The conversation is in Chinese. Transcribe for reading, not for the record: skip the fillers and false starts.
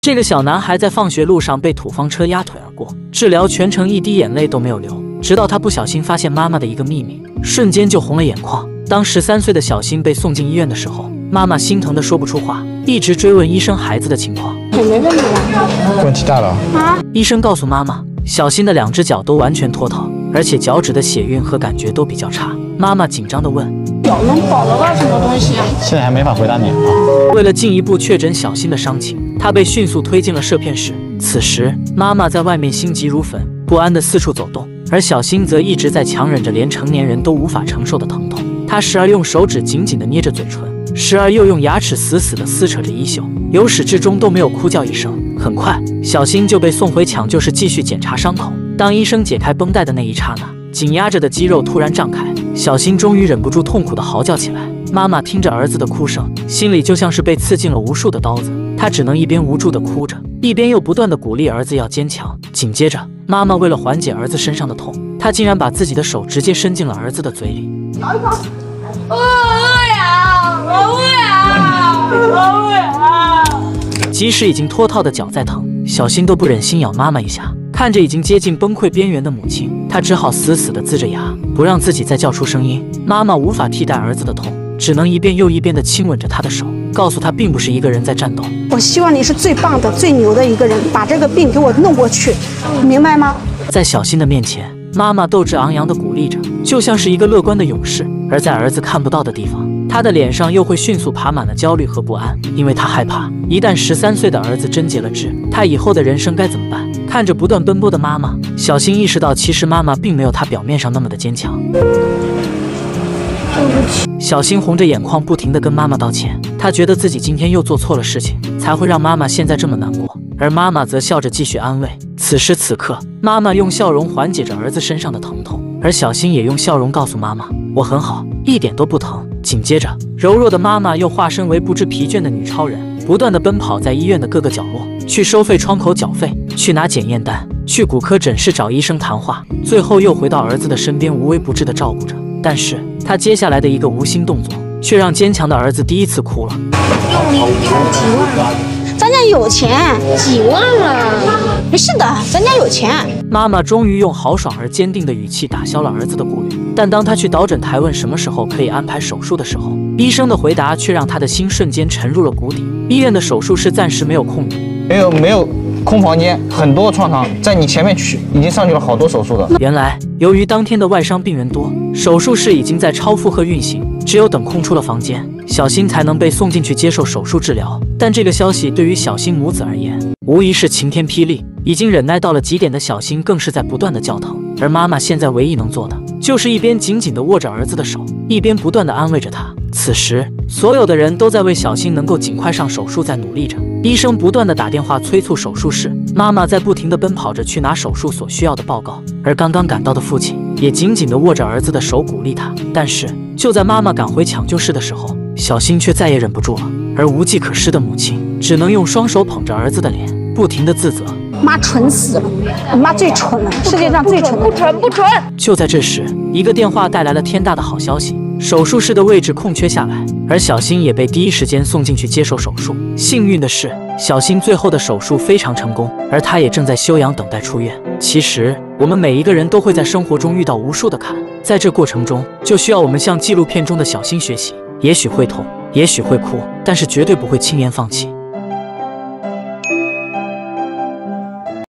这个小男孩在放学路上被土方车压腿而过，治疗全程一滴眼泪都没有流，直到他不小心发现妈妈的一个秘密，瞬间就红了眼眶。当13岁的小新被送进医院的时候，妈妈心疼的说不出话，一直追问医生孩子的情况。 也没问题吧？ 问题大了啊！ 医生告诉妈妈，小新的2只脚都完全脱套，而且脚趾的血运和感觉都比较差。妈妈紧张地问： 脚能保得到什么东西啊？ 现在还没法回答你啊。 为了进一步确诊小新的伤情，他被迅速推进了摄片室。此时，妈妈在外面心急如焚，不安地四处走动，而小新则一直在强忍着连成年人都无法承受的疼痛。他时而用手指紧紧地捏着嘴唇，时而又用牙齿死死地撕扯着衣袖，由始至终都没有哭叫一声。很快，小新就被送回抢救室继续检查伤口。当医生解开绷带的那一刹那，紧压着的肌肉突然胀开，小新终于忍不住痛苦地嚎叫起来。妈妈听着儿子的哭声，心里就像是被刺进了无数的刀子，她只能一边无助地哭着，一边又不断地鼓励儿子要坚强。紧接着，妈妈为了缓解儿子身上的痛，她竟然把自己的手直接伸进了儿子的嘴里。 我饿呀！我饿呀！我饿呀！ 即使已经脱套的脚在疼，小新都不忍心咬妈妈一下。看着已经接近崩溃边缘的母亲，他只好死死地呲着牙，不让自己再叫出声音。妈妈无法替代儿子的痛，只能一遍又一遍地亲吻着他的手，告诉他并不是一个人在战斗。 我希望你是最棒的、最牛的一个人，把这个病给我弄过去，明白吗？ 在小新的面前，妈妈斗志昂扬地鼓励着，就像是一个乐观的勇士。而在儿子看不到的地方，他的脸上又会迅速爬满了焦虑和不安，因为他害怕，一旦13岁的儿子真结了痣，他以后的人生该怎么办？看着不断奔波的妈妈，小新意识到，其实妈妈并没有他表面上那么的坚强。小新红着眼眶，不停地跟妈妈道歉。他觉得自己今天又做错了事情，才会让妈妈现在这么难过。而妈妈则笑着继续安慰。此时此刻，妈妈用笑容缓解着儿子身上的疼痛，而小新也用笑容告诉妈妈：“我很好，一点都不疼。”紧接着，柔弱的妈妈又化身为不知疲倦的女超人，不断地奔跑在医院的各个角落，去收费窗口缴费，去拿检验单，去骨科诊室找医生谈话，最后又回到儿子的身边，无微不至地照顾着。但是，他接下来的一个无心动作，却让坚强的儿子第一次哭了。 用几万？ 咱家有钱， 几万啊！ 没事的，咱家有钱。 妈妈终于用豪爽而坚定的语气打消了儿子的顾虑，但当他去导诊台问什么时候可以安排手术的时候，医生的回答却让他的心瞬间沉入了谷底。医院的手术室暂时没有空椅， 没有空房间，很多创伤，在你前面已经上去了好多手术的。 原来，由于当天的外伤病人多，手术室已经在超负荷运行，只有等空出了房间，小新才能被送进去接受手术治疗。但这个消息对于小新母子而言，无疑是晴天霹雳。已经忍耐到了极点的小新，更是在不断的叫疼。而妈妈现在唯一能做的，就是一边紧紧地握着儿子的手，一边不断地安慰着他。此时，所有的人都在为小新能够尽快上手术在努力着。医生不断地打电话催促手术室，妈妈在不停地奔跑着去拿手术所需要的报告，而刚刚赶到的父亲也紧紧地握着儿子的手鼓励他。但是，就在妈妈赶回抢救室的时候，小新却再也忍不住了，而无计可施的母亲只能用双手捧着儿子的脸，不停地自责。 妈蠢死了，妈最蠢了，世界上最蠢的。 不蠢！ 就在这时，一个电话带来了天大的好消息，手术室的位置空缺下来，而小新也被第一时间送进去接受手术。幸运的是，小新最后的手术非常成功，而他也正在休养等待出院。其实，我们每一个人都会在生活中遇到无数的坎，在这过程中，就需要我们向纪录片中的小新学习，也许会痛，也许会哭，但是绝对不会轻言放弃。